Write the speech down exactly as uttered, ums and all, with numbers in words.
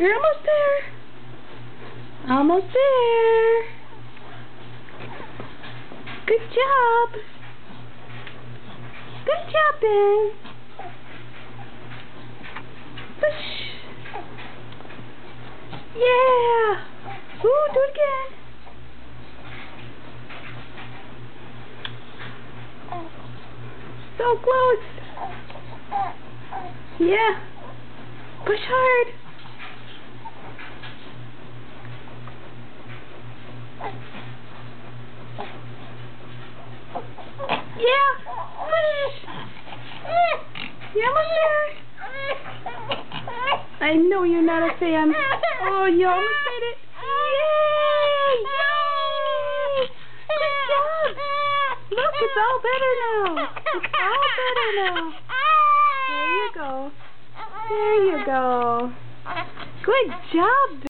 You're almost there. Almost there. Good job. Good job, Ben. Push. Yeah. Ooh, do it again. So close. Yeah. Push hard. Yeah. Push. You're almost there. I know you're not a fan. Oh, you almost made it. Yay! Yay! Good job. Look, it's all better now. It's all better now. There you go. There you go. Good job.